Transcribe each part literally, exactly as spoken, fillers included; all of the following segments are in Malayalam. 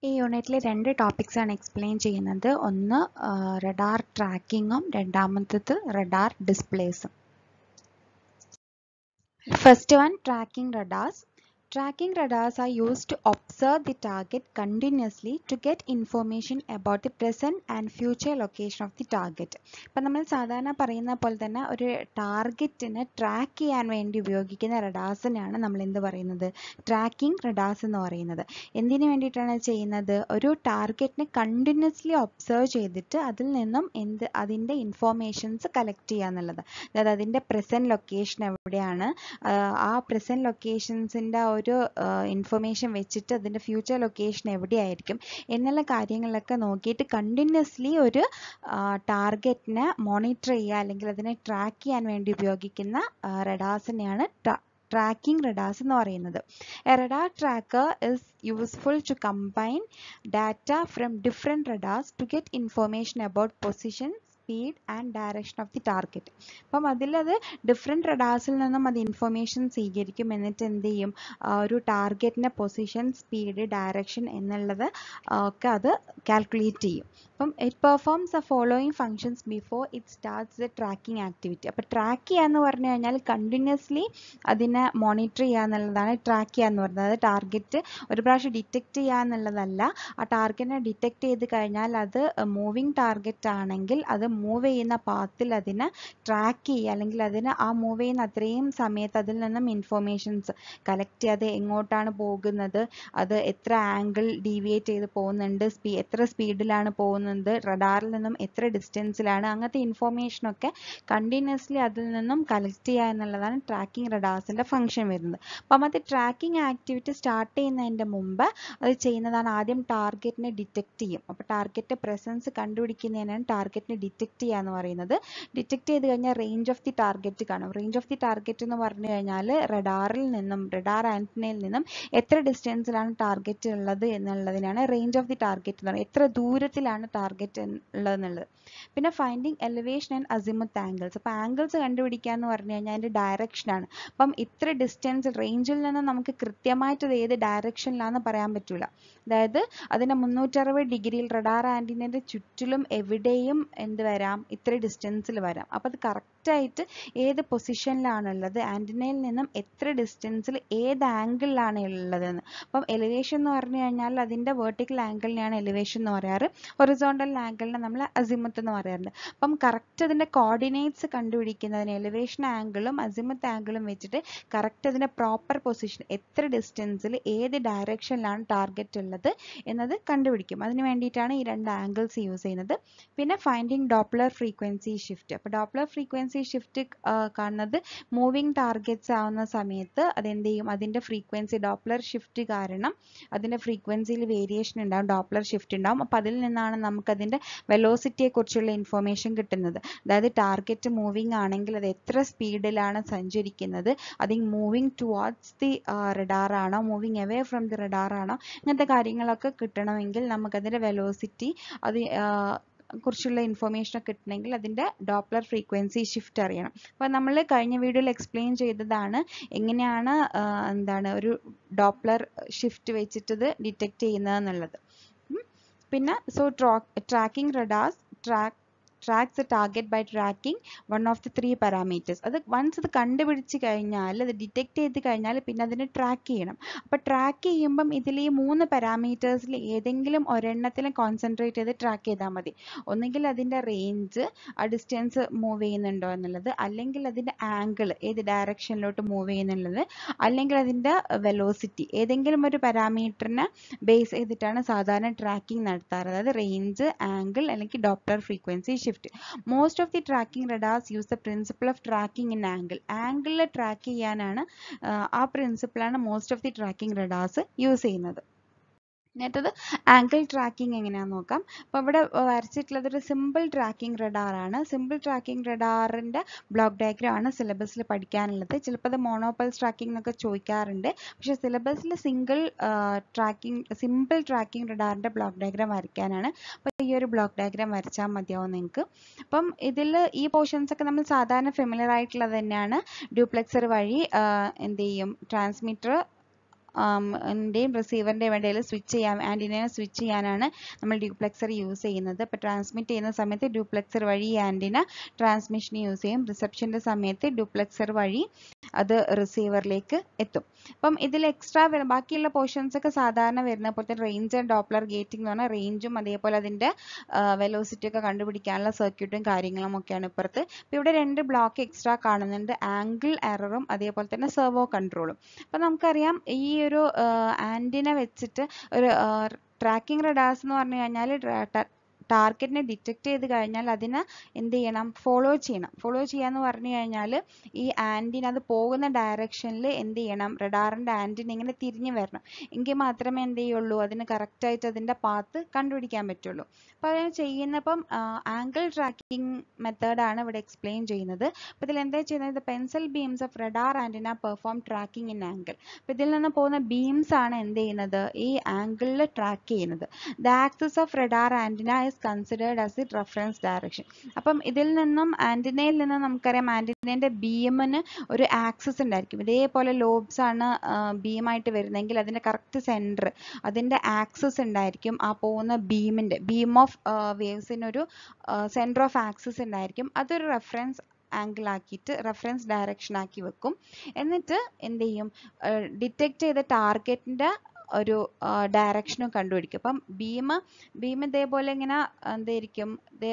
ഈ യൂണിറ്റിൽ രണ്ട് ടോപ്പിക്സ് ആണ് എക്സ്പ്ലെയിൻ ചെയ്യുന്നത്. ഒന്ന് റഡാർ ട്രാക്കിങ്ങും രണ്ടാമത്തേത് റഡാർ ഡിസ്പ്ലേസും. First one, tracking radars. Tracking radars are used to observe the target continuously to get information about the present and future location of the target. ഇപ്പം നമ്മൾ സാധാരണ പറയുന്ന പോലെ തന്നെ ഒരു ടാർഗറ്റിനെ ട്രാക്ക് ചെയ്യാൻ വേണ്ടി ഉപയോഗിക്കുന്ന റഡാർസിനാണ് നമ്മൾ എന്ത് പറയുന്നത്, ട്രാക്കിംഗ് റഡാർസ് എന്ന് പറയുന്നത്. എന്തിനു വേണ്ടിയിട്ടാണ് ചെയ്യുന്നത്? ഒരു ടാർഗറ്റിനെ കണ്ടിന്യൂസ്ലി ഒബ്സർവ് ചെയ്തിട്ട് അതിൽ നിന്നും എന്ത് അതിൻ്റെ ഇൻഫോർമേഷൻസ് കളക്ട് ചെയ്യുക എന്നുള്ളത്. അതായത് അതിൻ്റെ പ്രസൻറ്റ് ലൊക്കേഷൻ എവിടെയാണ്, ആ പ്രസൻറ്റ് ലൊക്കേഷൻസിൻ്റെ ഒരു ഇൻഫർമേഷൻ വെച്ചിട്ട് അതിൻ്റെ ഫ്യൂച്ചർ ലൊക്കേഷൻ എവിടെയായിരിക്കും എന്നുള്ള കാര്യങ്ങളൊക്കെ നോക്കിയിട്ട് കണ്ടിന്യൂസ്ലി ഒരു ടാർഗറ്റിനെ മോണിറ്റർ ചെയ്യുക അല്ലെങ്കിൽ അതിനെ ട്രാക്ക് ചെയ്യാൻ വേണ്ടി ഉപയോഗിക്കുന്ന റഡാർസിനെയാണ് ട്രാക്കിംഗ് റഡാർസ് എന്ന് പറയുന്നത്. A radar tracker is useful to combine data from different radars to get information about position, speed and direction of the target. അപ്പം അതിലത് ഡിഫറെൻറ്റ് റഡാർസിൽ നിന്നും അത് ഇൻഫർമേഷൻ സ്വീകരിക്കും. എന്നിട്ട് എന്ത് ചെയ്യും, ഒരു ടാർഗറ്റിൻ്റെ പൊസിഷൻ, സ്പീഡ്, ഡയറക്ഷൻ എന്നുള്ളത് ഒക്കെ അത് കാൽക്കുലേറ്റ് ചെയ്യും. അപ്പം it performs the following functions before it starts the tracking activity. അപ്പോൾ ട്രാക്ക് ചെയ്യുക എന്ന് പറഞ്ഞു കഴിഞ്ഞാൽ കണ്ടിന്യൂസ്ലി അതിനെ മോണിറ്റർ ചെയ്യുക എന്നുള്ളതാണ് ട്രാക്ക് ചെയ്യുക എന്ന് പറയുന്നത്. അത് ടാർഗറ്റ് ഒരു പ്രാവശ്യം ഡിറ്റക്റ്റ് ചെയ്യുക എന്നുള്ളതല്ല. ആ ടാർഗറ്റിനെ ഡിറ്റക്റ്റ് ചെയ്ത് കഴിഞ്ഞാൽ അത് മൂവിങ് ടാർഗറ്റ് ആണെങ്കിൽ അത് മൂവ് ചെയ്യുന്ന പാത്തിൽ അതിനെ ട്രാക്ക് ചെയ്യുക അല്ലെങ്കിൽ അതിന് ആ മൂവ് ചെയ്യുന്ന അത്രയും സമയത്ത് അതിൽ നിന്നും ഇൻഫോർമേഷൻസ് കളക്ട് ചെയ്യുക. അത് എങ്ങോട്ടാണ് പോകുന്നത്, അത് എത്ര ആംഗിൾ ഡീവിയേറ്റ് ചെയ്ത് പോകുന്നുണ്ട്, സ്പീ എത്ര സ്പീഡിലാണ് പോകുന്നത്, റഡാറിൽ നിന്നും എത്ര ഡിസ്റ്റൻസിലാണ്, അങ്ങനത്തെ ഇൻഫോർമേഷനൊക്കെ കണ്ടിന്യൂസ്ലി അതിൽ നിന്നും കളക്ട് ചെയ്യുക എന്നുള്ളതാണ് ട്രാക്കിംഗ് റഡാർസിൻ്റെ ഫംഗ്ഷൻ വരുന്നത്. അപ്പം അത് ട്രാക്കിംഗ് ആക്ടിവിറ്റി സ്റ്റാർട്ട് ചെയ്യുന്നതിൻ്റെ മുമ്പ് അത് ചെയ്യുന്നതാണ് ആദ്യം ടാർഗറ്റിനെ ഡിറ്റക്ട് ചെയ്യും. അപ്പോൾ ടാർഗറ്റ് പ്രസൻസ് കണ്ടുപിടിക്കുന്നതിനാണ് ടാർഗറ്റിനെ ഡിറ്റക്ട് ചെയ്യുക എന്ന് പറയുന്നത്. ഡിറ്റക്ട് ചെയ്ത് കഴിഞ്ഞാൽ റേഞ്ച് ഓഫ് ദി ടാർഗറ്റ് കാണും. റേഞ്ച് ഓഫ് ദി ടാർഗറ്റ് എന്ന് പറഞ്ഞു കഴിഞ്ഞാൽ റഡാറിൽ നിന്നും റഡാർ ആന്റിനയിൽ നിന്നും എത്ര ഡിസ്റ്റൻസിലാണ് ടാർഗറ്റ് ഉള്ളത് എന്നുള്ളതിനാണ് റേഞ്ച് ഓഫ് ദി ടാർഗറ്റ് എന്ന് പറയുന്നത്. എത്ര ദൂരത്തിലാണ് ടാർഗറ്റ് ഉള്ളതെന്നുള്ളത്. പിന്നെ finding elevation and azimuth angles. അപ്പോൾ ആംഗിൾസ് കണ്ടുപിടിക്കുക എന്ന് പറഞ്ഞു കഴിഞ്ഞാൽ അതിൻ്റെ ഡയറക്ഷനാണ്. അപ്പം ഇത്ര ഡിസ്റ്റൻസ് റേഞ്ചിൽ നിന്ന് നമുക്ക് കൃത്യമായിട്ട് അത് ഏത് ഡയറക്ഷനിലാണെന്ന് പറയാൻ പറ്റില്ല. അതായത് അതിൻ്റെ മുന്നൂറ്ററുപത് ഡിഗ്രിയിൽ റഡാർ ആൻറ്റിനയുടെ ചുറ്റിലും എവിടെയും എന്ത് വരാം, ഇത്ര ഡിസ്റ്റൻസിൽ വരാം. അപ്പോൾ അത് കറക്റ്റായിട്ട് ഏത് പൊസിഷനിലാണുള്ളത്, ആൻറ്റിനയിൽ നിന്നും എത്ര ഡിസ്റ്റൻസിൽ ഏത് ആംഗിളിലാണ് ഉള്ളതെന്ന്. അപ്പം എലിവേഷൻ എന്ന് പറഞ്ഞു കഴിഞ്ഞാൽ അതിൻ്റെ വെർട്ടിക്കൽ ആംഗിളിനെയാണ് എലിവേഷൻ എന്ന് പറയാറ്. ഹൊറിസോണ്ടൽ ആംഗിളിനെ നമ്മൾ അസിമുത്ത് എന്ന് പറയാറുണ്ട്. അപ്പം കറക്റ്റ് അതിൻ്റെ കോർഡിനേറ്റ്സ് കണ്ടുപിടിക്കുന്നതിന് എലിവേഷൻ ആംഗിളും അസിമുത്ത് ആംഗിളും വെച്ചിട്ട് കറക്റ്റ് അതിൻ്റെ പ്രോപ്പർ പൊസിഷൻ, എത്ര ഡിസ്റ്റൻസിൽ ഏത് ഡയറക്ഷനിലാണ് ടാർഗറ്റ് ഉള്ളത് എന്നത് കണ്ടുപിടിക്കും. അതിന് വേണ്ടിയിട്ടാണ് ഈ രണ്ട് ആംഗിൾസ് യൂസ് ചെയ്യുന്നത്. പിന്നെ ഫൈൻഡിങ് ഡോപ്ലർ ഫ്രീക്വൻസി ഷിഫ്റ്റ്. അപ്പോൾ ഡോപ്ലർ ഫ്രീക്വൻസി ഷിഫ്റ്റ് കാണുന്നത് മൂവിങ് ടാർഗറ്റ്സ് ആവുന്ന സമയത്ത് അതെന്ത് ചെയ്യും, അതിൻ്റെ ഫ്രീക്വൻസി ഡോപ്ലർ ഷിഫ്റ്റ് കാരണം അതിൻ്റെ ഫ്രീക്വൻസിയിൽ വേരിയേഷൻ ഉണ്ടാവും, ഡോപ്ലർ ഷിഫ്റ്റ് ഉണ്ടാവും. അപ്പോൾ അതിൽ നിന്നാണ് നമുക്കതിൻ്റെ വെലോസിറ്റിയെ കുറിച്ചുള്ള ഇൻഫോർമേഷൻ കിട്ടുന്നത്. അതായത് ടാർഗറ്റ് മൂവിങ് ആണെങ്കിൽ അത് എത്ര സ്പീഡിലാണ് സഞ്ചരിക്കുന്നത്, അത് മൂവിങ് ടുവാർഡ്സ് ദി റഡാർ ആണോ, moving away from the radar ആണോ, ഇങ്ങനത്തെ കാര്യങ്ങളൊക്കെ കിട്ടണമെങ്കിൽ നമുക്കതിൻ്റെ വെലോസിറ്റി അത് കുറിച്ചുള്ള ഇൻഫോർമേഷൻ ഒക്കെ കിട്ടണമെങ്കിൽ അതിൻ്റെ ഡോപ്ലർ ഫ്രീക്വൻസി ഷിഫ്റ്റ് അറിയണം. അപ്പോൾ നമ്മൾ കഴിഞ്ഞ വീഡിയോയിൽ എക്സ്പ്ലെയിൻ ചെയ്തതാണ് എങ്ങനെയാണ് എന്താണ് ഒരു ഡോപ്ലർ ഷിഫ്റ്റ് വെച്ചിട്ട് ഇത് ഡിറ്റക്ട് ചെയ്യുന്നതെന്നുള്ളത്. പിന്നെ so tracking radars track tracks the target by tracking one of the three parameters. അത് വൺസ് അത് കണ്ടുപിടിച്ച് കഴിഞ്ഞാൽ അത് ഡിറ്റക്ട് ചെയ്ത് കഴിഞ്ഞാൽ പിന്നെ അതിനെ ട്രാക്ക് ചെയ്യണം. അപ്പോൾ ട്രാക്ക് ചെയ്യുമ്പം ഇതിൽ ഈ മൂന്ന് പാരാമീറ്റേഴ്സിൽ ഏതെങ്കിലും ഒരെണ്ണത്തിലും കോൺസെൻട്രേറ്റ് ചെയ്ത് ട്രാക്ക് ചെയ്താൽ മതി. ഒന്നുകിൽ അതിൻ്റെ റേഞ്ച്, ആ ഡിസ്റ്റൻസ് മൂവ് ചെയ്യുന്നുണ്ടോ എന്നുള്ളത്, അല്ലെങ്കിൽ അതിൻ്റെ ആംഗിൾ ഏത് ഡയറക്ഷനിലോട്ട് മൂവ് ചെയ്യുന്നുള്ളത്, അല്ലെങ്കിൽ അതിൻ്റെ വെലോസിറ്റി. ഏതെങ്കിലും ഒരു പാരാമീറ്ററിനെ ബേസ് ചെയ്തിട്ടാണ് സാധാരണ ട്രാക്കിംഗ് നടത്താറ്. അതായത് റേഞ്ച്, ആംഗിൾ അല്ലെങ്കിൽ Doppler frequency shift. Most of the tracking radars use the principle of tracking in angle. Angle track ചെയ്യാനാണ് ആ പ്രിൻസിപ്പിളാണ് most of the tracking radars use ചെയ്യുന്നത്. എന്നിട്ടത് ആംഗിൾ ട്രാക്കിംഗ് എങ്ങനെയാണെന്ന് നോക്കാം. അപ്പോൾ ഇവിടെ വരച്ചിട്ടുള്ളത് ഒരു സിമ്പിൾ ട്രാക്കിംഗ് റഡാറാണ്. സിമ്പിൾ ട്രാക്കിംഗ് റഡാറിൻ്റെ ബ്ലോക്ക് ഡയഗ്രാം ആണ് സിലബസിൽ പഠിക്കാനുള്ളത്. ചിലപ്പോൾ അത് മോണോപൾസ് ട്രാക്കിംഗ് എന്നൊക്കെ ചോദിക്കാറുണ്ട്. പക്ഷേ സിലബസിൽ സിംഗിൾ ട്രാക്കിംഗ് സിമ്പിൾ ട്രാക്കിംഗ് റഡാറിൻ്റെ ബ്ലോക്ക് ഡയഗ്രാം വരയ്ക്കാനാണ്. അപ്പോൾ ഈ ഒരു ബ്ലോക്ക് ഡയഗ്രാം വരച്ചാൽ മതിയാവും നിങ്ങൾക്ക്. അപ്പം ഇതിൽ ഈ പോർഷൻസ് ഒക്കെ നമ്മൾ സാധാരണ ഫെമിലിയർ ആയിട്ടുള്ളത് തന്നെയാണ്. ഡ്യൂപ്ലെക്സർ വഴി എന്ത് ചെയ്യും, ട്രാൻസ്മിറ്റർ ൻ്റെയും റിസീവറിൻ്റെയും ഇടയിൽ സ്വിച്ച് ചെയ്യാൻ ആൻറ്റിനയെ സ്വിച്ച് ചെയ്യാനാണ് നമ്മൾ ഡ്യൂപ്ലെക്സർ യൂസ് ചെയ്യുന്നത്. അപ്പോൾ ട്രാൻസ്മിറ്റ് ചെയ്യുന്ന സമയത്ത് ഡ്യൂപ്ലെക്സർ വഴി ഈ ആൻറ്റിന ട്രാൻസ്മിഷന് യൂസ് ചെയ്യും. റിസപ്ഷൻ്റെ സമയത്ത് ഡ്യൂപ്ലെക്സർ വഴി അത് റിസീവറിലേക്ക് എത്തും. അപ്പം ഇതിൽ എക്സ്ട്രാ ബാക്കിയുള്ള പോർഷൻസ് ഒക്കെ സാധാരണ വരുന്ന പോലത്തെ റേഞ്ച് ആൻഡ് ഡോപ്ലർ ഗേറ്റിംഗ് എന്ന് പറഞ്ഞാൽ റേഞ്ചും അതേപോലെ അതിൻ്റെ വെലോസിറ്റി ഒക്കെ കണ്ടുപിടിക്കാനുള്ള സർക്യൂട്ടും കാര്യങ്ങളും ഒക്കെയാണ് ഇപ്പുറത്ത്. അപ്പോൾ ഇവിടെ രണ്ട് ബ്ലോക്ക് എക്സ്ട്രാ കാണുന്നുണ്ട്, ആംഗിൾ എററും അതേപോലെ തന്നെ സെർവോ കൺട്രോളും. അപ്പം നമുക്കറിയാം ഈ ഒരു ആൻറ്റിന വെച്ചിട്ട് ഒരു ട്രാക്കിംഗ് റഡാർസ് എന്ന് പറഞ്ഞു കഴിഞ്ഞാൽ ടാർഗറ്റിനെ ഡിറ്റക്ട് ചെയ്ത് കഴിഞ്ഞാൽ അതിനെ എന്ത് ചെയ്യണം, ഫോളോ ചെയ്യണം. ഫോളോ ചെയ്യാന്ന് പറഞ്ഞു കഴിഞ്ഞാൽ ഈ ആൻറ്റിന അത് പോകുന്ന ഡയറക്ഷനിൽ എന്ത് ചെയ്യണം, റഡാറിൻ്റെ ആൻറ്റിന ഇങ്ങനെ തിരിഞ്ഞു വരണം. എങ്കിൽ മാത്രമേ എന്ത് ചെയ്യുള്ളൂ, അതിന് കറക്റ്റായിട്ട് അതിൻ്റെ പാത്ത് കണ്ടുപിടിക്കാൻ പറ്റുള്ളൂ. അപ്പോൾ അത് ചെയ്യുന്നപ്പം ആംഗിൾ ട്രാക്കിംഗ് മെത്തേഡാണ് ഇവിടെ എക്സ്പ്ലെയിൻ ചെയ്യുന്നത്. അപ്പോൾ ഇതിൽ എന്താ ചെയ്യുന്നത്, pencil beams of radar antenna perform tracking in angle. അപ്പോൾ ഇതിൽ നിന്ന് പോകുന്ന ബീംസ് ആണ് എന്ത് ചെയ്യുന്നത്, ഈ ആംഗിളിൽ ട്രാക്ക് ചെയ്യുന്നത്. The axis of radar antenna is considered as the reference direction. അപ്പം ഇതിൽ നിന്നും ആൻറ്റിനയിൽ നിന്നും നമുക്കറിയാം ആൻറ്റിനേൻ്റെ ബീമിന് ഒരു ആക്സിസ് ഉണ്ടായിരിക്കും. ഇതേപോലെ ലോബ്സ് ആണ് ബീമായിട്ട് വരുന്നതെങ്കിൽ അതിൻ്റെ കറക്റ്റ് സെൻറ്റർ അതിൻ്റെ ആക്സിസ് ഉണ്ടായിരിക്കും. ആ പോകുന്ന ബീമിൻ്റെ ബീം ഓഫ് വേവ്സിനൊരു സെൻറ്റർ ഓഫ് ആക്സിസ് ഉണ്ടായിരിക്കും. അതൊരു റെഫറൻസ് ആംഗിൾ ആക്കിയിട്ട് റെഫറൻസ് ഡയറക്ഷൻ ആക്കി വെക്കും. എന്നിട്ട് എന്ത് ചെയ്യും, ഡിറ്റക്ട് ചെയ്ത ടാർഗറ്റിൻ്റെ ഒരു ഡയറക്ഷനും കണ്ടുപിടിക്കും. അപ്പം ബീം ബീം ഇതേപോലെ ഇങ്ങനെ എന്തായിരിക്കും,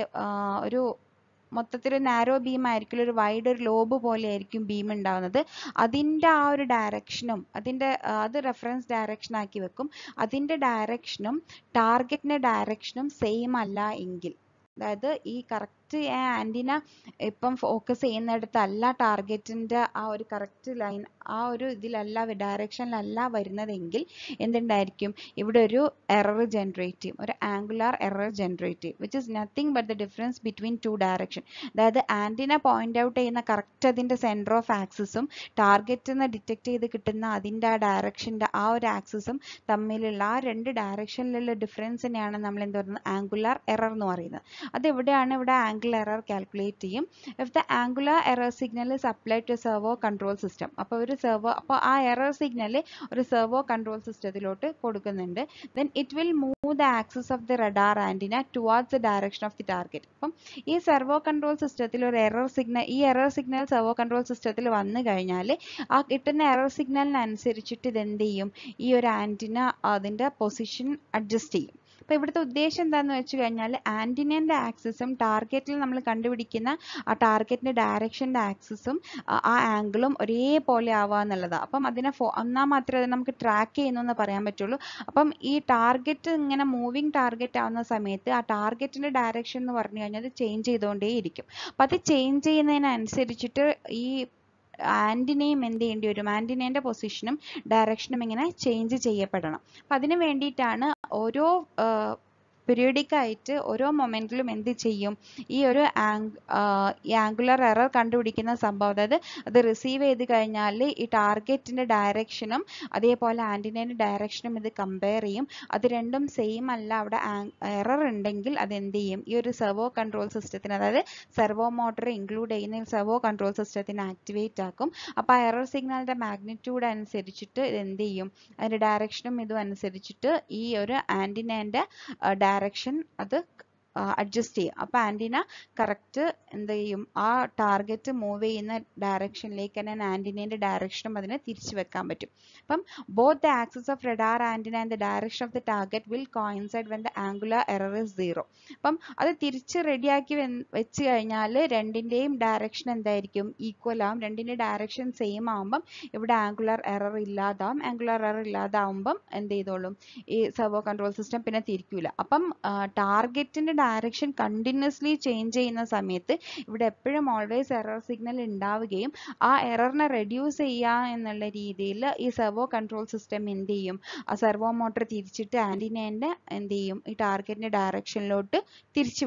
ഒരു മൊത്തത്തിൽ നാരോ ബീം ആയിരിക്കും, ഒരു വൈഡ് ഒരു ലോബ് പോലെ ആയിരിക്കും ബീം ഉണ്ടാവുന്നത്. അതിൻ്റെ ആ ഒരു ഡയറക്ഷനും അതിൻ്റെ അത് റെഫറൻസ് ഡയറക്ഷൻ ആക്കി വെക്കും. അതിൻ്റെ ഡയറക്ഷനും ടാർഗറ്റിൻ്റെ ഡയറക്ഷനും സെയിം അല്ല എങ്കിൽ, അതായത് ഈ കറക്റ്റ് ആൻറ്റിന ഇപ്പം ഫോക്കസ് ചെയ്യുന്നിടത്തല്ല ടാർഗറ്റിൻ്റെ ആ ഒരു കറക്റ്റ് ലൈൻ ആ ഒരു ഇതിലല്ല ഡയറക്ഷനിലല്ല വരുന്നതെങ്കിൽ എന്തുണ്ടായിരിക്കും, ഇവിടെ ഒരു എറർ ജനറേറ്റ് ചെയ്യും, ഒരു ആംഗുലാർ എറർ ജനറേറ്റ് ചെയ്യും, which is nothing but the difference between two direction. അതായത് ആൻറ്റിന പോയിന്റ് ഔട്ട് ചെയ്യുന്ന കറക്റ്റ് അതിൻ്റെ സെൻറ്റർ ഓഫ് ആക്സിസും ടാർഗറ്റിൽ നിന്ന് ഡിറ്റക്ട് ചെയ്ത് കിട്ടുന്ന അതിൻ്റെ ആ ഡയറക്ഷൻ്റെ ആ ഒരു ആക്സിസും തമ്മിലുള്ള ആ രണ്ട് ഡയറക്ഷനിലുള്ള ഡിഫറൻസിനെയാണ് നമ്മൾ എന്ത് പറയുന്നത്, ആംഗുലാർ എറർ എന്ന് പറയുന്നത്. അതെവിടെയാണ്, ഇവിടെ ആംഗിൾ എറർ കാൽക്കുലേറ്റ് ചെയ്യും. If the angular error signal is applied to servo control system. അപ്പോൾ ഒരു സെർവോ അപ്പോൾ ആ എറർ സിഗ്നൽ ഒരു സെർവോ കൺട്രോൾ സിസ്റ്റത്തിലോട്ട് കൊടുക്കുന്നുണ്ട്. Then it will move the axis of the radar antenna towards the direction of the target. അപ്പം ഈ സെർവോ കൺട്രോൾ സിസ്റ്റത്തിൽ ഒരു എറർ സിഗ്നൽ ഈ എറർ സിഗ്നൽ സെർവോ കൺട്രോൾ സിസ്റ്റത്തിൽ വന്നു കഴിഞ്ഞാൽ ആ കിട്ടുന്ന എറർ സിഗ്നലിനനുസരിച്ചിട്ട് ഇതെന്ത് ചെയ്യും, ഈ ഒരു ആൻറ്റിന അതിൻ്റെ പൊസിഷൻ അഡ്ജസ്റ്റ് ചെയ്യും. അപ്പോൾ ഇവിടുത്തെ ഉദ്ദേശം എന്താണെന്ന് വെച്ച് കഴിഞ്ഞാൽ ആൻറ്റിനേൻ്റെ ആക്സിസും ടാർഗറ്റിൽ നമ്മൾ കണ്ടുപിടിക്കുന്ന ആ ടാർഗറ്റിൻ്റെ ഡയറക്ഷൻ്റെ ആക്സിസും ആ ആംഗിളും ഒരേപോലെ ആവുക എന്നുള്ളതാണ്. അപ്പം അതിനെ ഫോ എന്നാൽ മാത്രമേ അത് നമുക്ക് ട്രാക്ക് ചെയ്യുന്നു എന്ന് പറയാൻ പറ്റുള്ളൂ. അപ്പം ഈ ടാർഗറ്റ് ഇങ്ങനെ മൂവിങ് ടാർഗറ്റ് ആവുന്ന സമയത്ത് ആ ടാർഗറ്റിൻ്റെ ഡയറക്ഷൻ എന്ന് പറഞ്ഞു കഴിഞ്ഞാൽ അത് ചേഞ്ച് ചെയ്തുകൊണ്ടേയിരിക്കും. അപ്പം അത് ചേഞ്ച് ചെയ്യുന്നതിനനുസരിച്ചിട്ട് ഈ ആൻറ്റിനയും എന്ത് ചെയ്യേണ്ടി വരും, ആൻറ്റിനേൻ്റെ പൊസിഷനും ഡയറക്ഷനും ഇങ്ങനെ ചേഞ്ച് ചെയ്യപ്പെടണം. അപ്പം അതിന് വേണ്ടിയിട്ടാണ് ഓരോ പീരിയോഡിക് ആയിട്ട് ഓരോ മൊമെന്റിലും എന്ത് ചെയ്യും, ഈ ഒരു ഈ ആംഗുലർ എറർ കണ്ടുപിടിക്കുന്ന സംഭവം, അതായത് അത് റിസീവ് ചെയ്ത് കഴിഞ്ഞാൽ ഈ ടാർഗറ്റിൻ്റെ ഡയറക്ഷനും അതേപോലെ ആൻറ്റിനേൻ്റെ ഡയറക്ഷനും ഇത് കമ്പയർ ചെയ്യും. അത് രണ്ടും സെയിം അല്ല, അവിടെ എറർ ഉണ്ടെങ്കിൽ അത് എന്ത് ചെയ്യും, ഈ ഒരു സെർവോ കൺട്രോൾ സിസ്റ്റത്തിന്, അതായത് സെർവോ മോട്ടർ ഇൻക്ലൂഡ് ചെയ്യുന്ന സെർവോ കൺട്രോൾ സിസ്റ്റത്തിന് ആക്ടിവേറ്റ് ആക്കും. അപ്പോൾ ആ എറർ സിഗ്നലിൻ്റെ മാഗ്നിറ്റ്യൂഡ് അനുസരിച്ചിട്ട് ഇത് എന്ത് ചെയ്യും, അതിൻ്റെ ഡയറക്ഷനും ഇതും അനുസരിച്ചിട്ട് ഈ ഒരു ആൻറ്റിനേൻ്റെ ഡയറക്ഷൻ അത് അഡ്ജസ്റ്റ് ചെയ്യും. അപ്പോൾ ആൻറ്റിന കറക്റ്റ് എന്ത് ചെയ്യും, ആ ടാർഗറ്റ് മൂവ് ചെയ്യുന്ന ഡയറക്ഷനിലേക്ക് തന്നെ ആൻറ്റിനേൻ്റെ ഡയറക്ഷനും അതിനെ തിരിച്ചു വെക്കാൻ പറ്റും. അപ്പം both the axis of radar antenna and the direction of the target will coincide when the angular error is zero. അപ്പം അത് തിരിച്ച് റെഡിയാക്കി വെച്ച് കഴിഞ്ഞാൽ രണ്ടിൻ്റെയും ഡയറക്ഷൻ എന്തായിരിക്കും, ഈക്വൽ ആവും. രണ്ടിൻ്റെ ഡയറക്ഷൻ സെയിം ആവുമ്പം ഇവിടെ ആംഗുലർ എറർ ഇല്ലാതാവും. ആംഗുലർ എറർ ഇല്ലാതാവുമ്പം എന്ത് ചെയ്തോളും, ഈ സെർവോ കൺട്രോൾ സിസ്റ്റം പിന്നെ തിരിക്കൂല. അപ്പം ടാർഗറ്റിൻ്റെ ഡയറക്ഷൻ കണ്ടിന്യൂസ്ലി ചേഞ്ച് ചെയ്യുന്ന സമയത്ത് ഇവിടെ എപ്പോഴും ഓൾവേസ് എറർ സിഗ്നൽ ഉണ്ടാവുകയും ആ എററിനെ റെഡ്യൂസ് ചെയ്യുക എന്നുള്ള രീതിയിൽ ഈ സെർവോ കൺട്രോൾ സിസ്റ്റം എന്ത് ചെയ്യും, ആ സെർവോ മോട്ടർ തിരിച്ചിട്ട് ആൻറ്റിനേൻ്റെ എന്ത് ചെയ്യും, ഈ ടാർഗറ്റിൻ്റെ ഡയറക്ഷനിലോട്ട് തിരിച്ചു വെക്കും.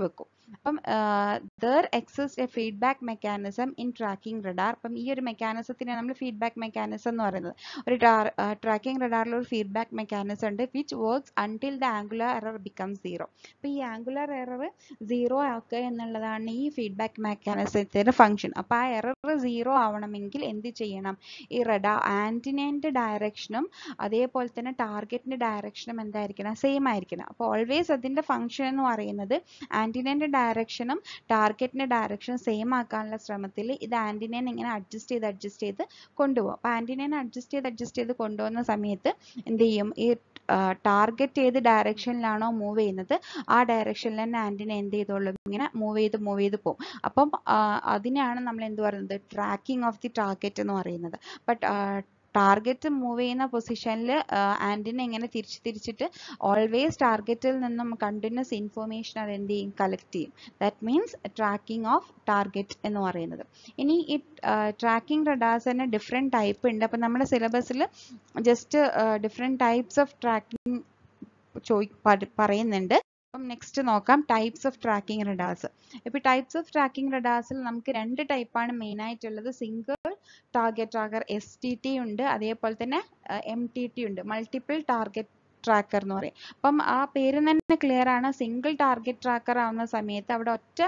അപ്പം there exists a feedback mechanism in tracking radar. അപ്പം ഈ ഒരു മെക്കാനിസത്തിനെ നമ്മൾ ഫീഡ്ബാക്ക് മെക്കാനിസം എന്ന് പറയുന്നത്. ഒരു ട്രാക്കിംഗ് റഡാറിൽ ഒരു ഫീഡ്ബാക്ക് മെക്കാനിസം ഉണ്ട് which works until the angular error becomes zero. അപ്പോൾ ഈ ആംഗുലർ എറർ സീറോ ആക്കുക എന്നുള്ളതാണ് ഈ ഫീഡ്ബാക്ക് മെക്കാനിസത്തിന്റെ ഫംഗ്ഷൻ. അപ്പോൾ ആ എറർ സീറോ ആവണമെങ്കിൽ എന്ത് ചെയ്യണം? ഈ റഡാർ ആന്റിനേന്റെ ഡയറക്ഷനും അതേപോലെ തന്നെ ടാർഗറ്റിന്റെ ഡയറക്ഷനും എന്തായിരിക്കണം? സെയിം ആയിരിക്കണം. അപ്പോൾ ഓൾവേസ് അതിന്റെ ഫംഗ്ഷൻ എന്ന് പറയുന്നത് ആന്റിനേന്റെ ഡയറക്ഷനും ടാർഗറ്റിന്റെ ഡയറക്ഷനും സെയിം ആക്കാനുള്ള ശ്രമത്തിൽ ഇത് ആന്റിനേനെ ഇങ്ങനെ അഡ്ജസ്റ്റ് ചെയ്ത് അഡ്ജസ്റ്റ് ചെയ്ത് കൊണ്ടുപോകും. അപ്പോൾ ആന്റിനേനെ അഡ്ജസ്റ്റ് ചെയ്ത് അഡ്ജസ്റ്റ് ചെയ്ത് കൊണ്ടുപോകുന്ന സമയത്ത് എന്ത് ചെയ്യും? ഈ ടാർഗറ്റ് ഏത് ഡയറക്ഷനിലാണോ മൂവ് ചെയ്യുന്നത് ആ ഡയറക്ഷനിൽ തന്നെ ആന്റിന എന്ത് ചെയ്തോളും? ഇങ്ങനെ മൂവ് ചെയ്ത് മൂവ് ചെയ്ത് പോകും. അപ്പം അതിനെയാണ് നമ്മൾ എന്ത് പറയുന്നത്? ട്രാക്കിംഗ് ഓഫ് ദി ടാർഗറ്റ് എന്ന് പറയുന്നത്. ബട്ട് ടാർഗറ്റ് മൂവ് ചെയ്യുന്ന പൊസിഷനിൽ ആന്റിന ഇങ്ങനെ തിരിച്ച് തിരിച്ചിട്ട് ഓൾവേസ് ടാർഗറ്റിൽ നിന്നും കണ്ടിന്യൂസ് ഇൻഫോർമേഷൻ അത് എന്ത് ചെയ്യും? കളക്ട് ചെയ്യും. That means tracking of target എന്ന് പറയുന്നത്. ഇനി ഈ ട്രാക്കിംഗ് റഡാർസ് തന്നെ ഡിഫറെൻറ്റ് ടൈപ്പ് ഉണ്ട്. അപ്പം നമ്മുടെ സിലബസിൽ just different types of tracking ചോദി പറയുന്നുണ്ട്. അപ്പം നെക്സ്റ്റ് നോക്കാം ടൈപ്സ് ഓഫ് ട്രാക്കിംഗ് റഡാർസ്. ഇപ്പോൾ ടൈപ്സ് ഓഫ് ട്രാക്കിംഗ് റഡാർസിൽ നമുക്ക് രണ്ട് ടൈപ്പാണ് മെയിൻ ആയിട്ടുള്ളത്. Single target tracker S T T ഉണ്ട്, അതേപോലെ തന്നെ എം ടി ടി ഉണ്ട്, മൾട്ടിപ്പിൾ ടാർഗറ്റ് ട്രാക്കർ എന്ന് പറയും. അപ്പം ആ പേര് തന്നെ ക്ലിയർ ആണ്. സിംഗിൾ ടാർഗറ്റ് ട്രാക്കർ ആവുന്ന സമയത്ത് അവിടെ ഒറ്റ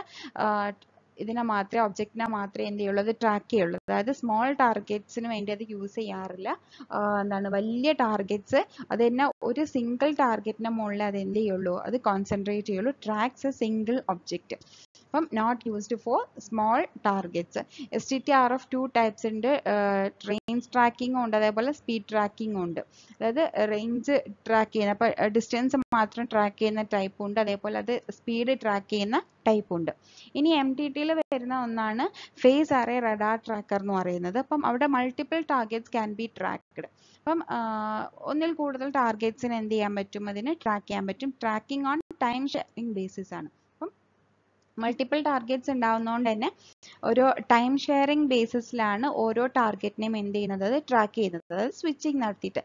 ഇതിനെ മാത്രമേ ഒബ്ജക്റ്റിനെ മാത്രമേ എന്ത് ചെയ്യുള്ളൂ? അത് ട്രാക്ക് ചെയ്യുള്ളൂ. അതായത് സ്മോൾ ടാർഗറ്റ്സിന് വേണ്ടി അത് യൂസ് ചെയ്യാറില്ല. എന്താണ് വലിയ ടാർഗറ്റ്സ് അത് തന്നെ ഒരു സിംഗിൾ ടാർഗറ്റിന്റെ മുകളിൽ അത് എന്ത് ചെയ്യുള്ളൂ? അത് കോൺസെൻട്രേറ്റ് ചെയ്യുള്ളൂ. Tracks a single object. അപ്പം not used for small targets. S T T R of two types ഉണ്ട്. റേഞ്ച് ട്രാക്കിങ്ങും ഉണ്ട്, അതേപോലെ സ്പീഡ് ട്രാക്കിങ്ങും ഉണ്ട്. അതായത് റേഞ്ച് ട്രാക്ക് ചെയ്യുന്ന അപ്പോൾ ഡിസ്റ്റൻസ് മാത്രം ട്രാക്ക് ചെയ്യുന്ന ടൈപ്പും ഉണ്ട്, അതേപോലെ അത് സ്പീഡ് ട്രാക്ക് ചെയ്യുന്ന ടൈപ്പും ഉണ്ട്. ഇനി എം ടി ടിയിൽ വരുന്ന ഒന്നാണ് ഫേസ് അറേ റഡാർ ട്രാക്കർ എന്ന് പറയുന്നത്. അപ്പം അവിടെ multiple targets can be tracked. അപ്പം ഒന്നിൽ കൂടുതൽ ടാർഗറ്റ്സിന് എന്ത് ചെയ്യാൻ പറ്റും? അതിന് ട്രാക്ക് ചെയ്യാൻ പറ്റും. Tracking on time sharing basis ആണ്. മൾട്ടിപ്പിൾ ടാർഗറ്റ്സ് ഉണ്ടാവുന്നതുകൊണ്ട് തന്നെ ഒരു ടൈം ഷെയറിംഗ് ബേസിസിലാണ് ഓരോ ടാർഗറ്റിനെയും എന്ത് ചെയ്യുന്നത്? അത് ട്രാക്ക് ചെയ്യുന്നത്. അതായത് സ്വിച്ചിങ് നടത്തിയിട്ട്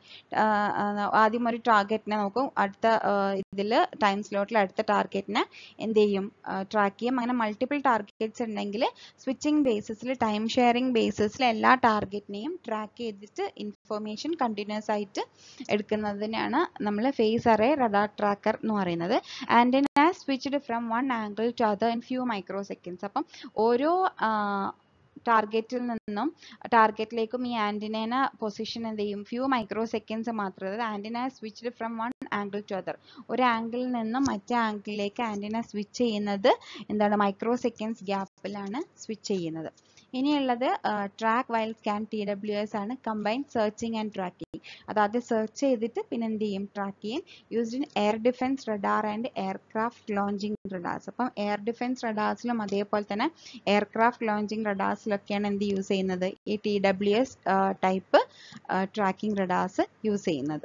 ആദ്യം ഒരു ടാർഗറ്റിനെ നോക്കും, അടുത്ത ഇതിൽ ടൈം സ്ലോട്ടിൽ അടുത്ത ടാർഗറ്റിനെ എന്ത് ചെയ്യും? ട്രാക്ക് ചെയ്യും. അങ്ങനെ മൾട്ടിപ്പിൾ ടാർഗറ്റ്സ് ഉണ്ടെങ്കിൽ സ്വിച്ചിങ് ബേസിസിൽ ടൈം ഷെയറിംഗ് ബേസിസിൽ എല്ലാ ടാർഗറ്റിനെയും ട്രാക്ക് ചെയ്തിട്ട് ഇൻഫർമേഷൻ കണ്ടിന്യൂസ് ആയിട്ട് എടുക്കുന്നതിനാണ് നമ്മൾ ഫേസ് അറേ റഡാർ ട്രാക്കർ എന്ന് പറയുന്നത്. And switched from one angle to other in few microseconds. അപ്പം ഓരോ ടാർഗറ്റിൽ നിന്നും ടാർഗറ്റിലേക്കും ഈ ആന്റിനേന പൊസിഷൻ എന്ത് ചെയ്യും? ഫ്യൂ മൈക്രോ സെക്കൻഡ്സ് മാത്രം. അതായത് antenna switched from one angle to other. ഒരു ആംഗിളിൽ നിന്നും മറ്റേ ആംഗിളിലേക്ക് ആന്റിന സ്വിച്ച് ചെയ്യുന്നത് എന്താണ്? മൈക്രോ സെക്കൻഡ്സ് ഗ്യാപ്പിലാണ് സ്വിച്ച് ചെയ്യുന്നത്. ഇനിയുള്ളത് track while scan T W S ആണ്. Combine searching and tracking. അതായത് സെർച്ച് ചെയ്തിട്ട് പിന്നെ എന്ത് ചെയ്യും? ട്രാക്ക് ചെയ്യും. Used in air defence radar and aircraft launching radars. അപ്പം എയർ ഡിഫൻസ് റഡാർസിലും അതേപോലെ തന്നെ എയർക്രാഫ്റ്റ് ലോഞ്ചിങ് റഡാർസിലൊക്കെയാണ് എന്ത് യൂസ് ചെയ്യുന്നത്? ഈ T W S type tracking radars use ചെയ്യുന്നത്.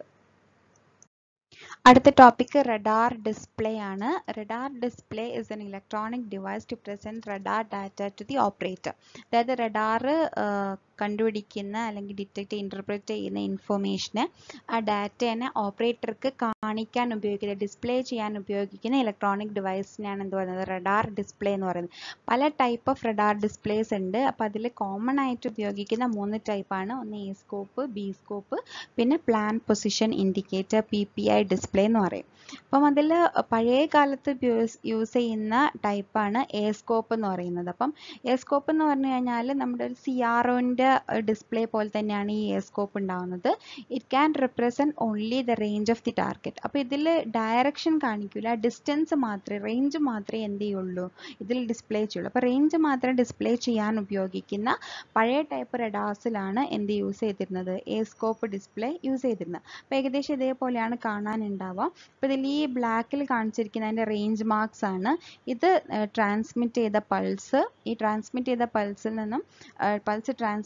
അടുത്ത ടോപ്പിക് റഡാർ ഡിസ്പ്ലേ ആണ്. Radar display is an electronic device to present radar data to the operator. അതായത് റഡാർ കണ്ടുപിടിക്കുന്ന അല്ലെങ്കിൽ ഡിറ്റക്ട് ഇന്റർപ്രറ്റ് ചെയ്യുന്ന ഇൻഫോർമേഷന് ആ ഡാറ്റേനെ ഓപ്പറേറ്റർക്ക് കാണിക്കാൻ ഉപയോഗിക്കുന്ന, ഡിസ്പ്ലേ ചെയ്യാൻ ഉപയോഗിക്കുന്ന ഇലക്ട്രോണിക് ഡിവൈസിനെയാണ് എന്ത് പറയുന്നത്? റഡാർ ഡിസ്പ്ലേ എന്ന് പറയുന്നത്. പല ടൈപ്പ് ഓഫ് റഡാർ ഡിസ്പ്ലേസ് ഉണ്ട്. അപ്പോൾ അതിൽ കോമൺ ആയിട്ട് ഉപയോഗിക്കുന്ന മൂന്ന് ടൈപ്പാണ്. ഒന്ന് എ സ്കോപ്പ്, ബി സ്കോപ്പ്, പിന്നെ plan position indicator P P I display എന്ന് പറയും. അപ്പം അതിൽ പഴയ കാലത്ത് യൂസ് ചെയ്യുന്ന ടൈപ്പാണ് എ സ്കോപ്പ് എന്ന് പറയുന്നത്. അപ്പം എ സ്കോപ്പ് എന്ന് പറഞ്ഞു കഴിഞ്ഞാൽ നമ്മുടെ ഒരു സി ആർ ഒന്റെ ഡിസ്പ്ലേ പോലെ തന്നെയാണ് ഈ എ സ്കോപ്പ് ഉണ്ടാവുന്നത്. It can represent only the range of the target. അപ്പോൾ ഇതിൽ ഡയറക്ഷൻ കാണിക്കില്ല, ഡിസ്റ്റൻസ് മാത്രമേ, റേഞ്ച് മാത്രമേ എന്ത് ചെയ്യുള്ളൂ? ഇതിൽ ഡിസ്പ്ലേ ചെയ്യുള്ളൂ. അപ്പോൾ റേഞ്ച് മാത്രം ഡിസ്പ്ലേ ചെയ്യാൻ ഉപയോഗിക്കുന്ന പഴയ ടൈപ്പ് റഡാർസിലാണ് എന്ത് യൂസ് ചെയ്തിരുന്നത്? എ സ്കോപ്പ് ഡിസ്പ്ലേ യൂസ് ചെയ്തിരുന്നത്. അപ്പോൾ ഏകദേശം ഇതേപോലെയാണ് കാണാനുണ്ടാവുക. അപ്പോൾ ഇതിൽ ഈ ബ്ലാക്കിൽ കാണിച്ചിരിക്കുന്ന അതിൻ്റെ റേഞ്ച് മാർക്സ് ആണ്. ഇത് ട്രാൻസ്മിറ്റ് ചെയ്ത പൾസ്, ഈ ട്രാൻസ്മിറ്റ് ചെയ്ത പൾസിൽ നിന്നും പൾസ് ട്രാൻസ്മിറ്റ്